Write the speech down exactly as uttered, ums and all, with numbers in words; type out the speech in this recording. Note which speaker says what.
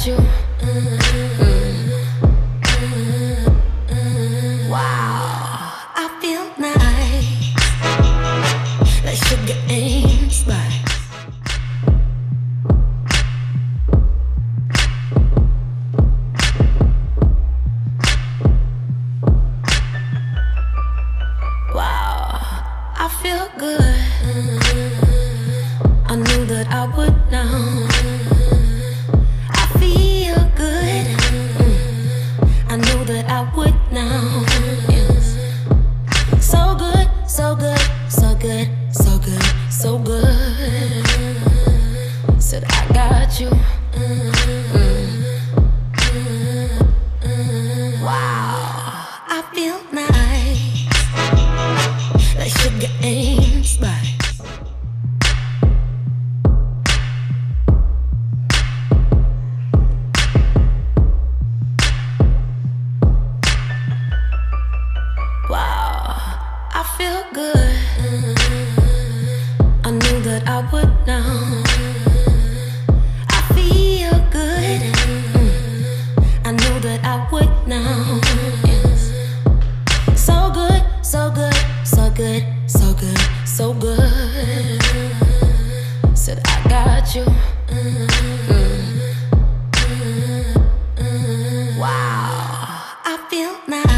Speaker 1: got you. Wow, I feel nice, like sugar and spice. Wow, I feel good. I knew that I would now. I feel good. I knew that I would now. Yes. So good, so good, so good, so good, so good. Said I got you. Wow, I feel nice, like sugar and spice. Wow, I feel good. I knew that I would now. I feel good. I knew that I would now. Yes. So good, so good, so good, so good, so good. Said I got you. Wow, I feel nice.